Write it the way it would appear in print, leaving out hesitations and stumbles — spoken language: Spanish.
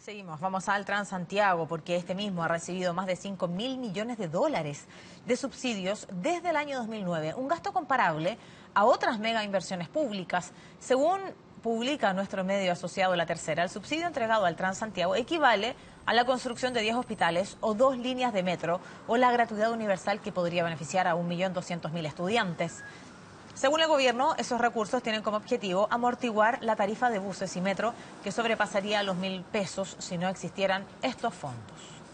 Seguimos, vamos al Transantiago porque este mismo ha recibido más de 5.000 millones de dólares de subsidios desde el año 2009, un gasto comparable a otras mega inversiones públicas. Según publica nuestro medio asociado La Tercera, el subsidio entregado al Transantiago equivale a la construcción de 10 hospitales o 2 líneas de metro o la gratuidad universal que podría beneficiar a 1.200.000 estudiantes. Según el gobierno, esos recursos tienen como objetivo amortiguar la tarifa de buses y metro, que sobrepasaría los 1.000 pesos si no existieran estos fondos.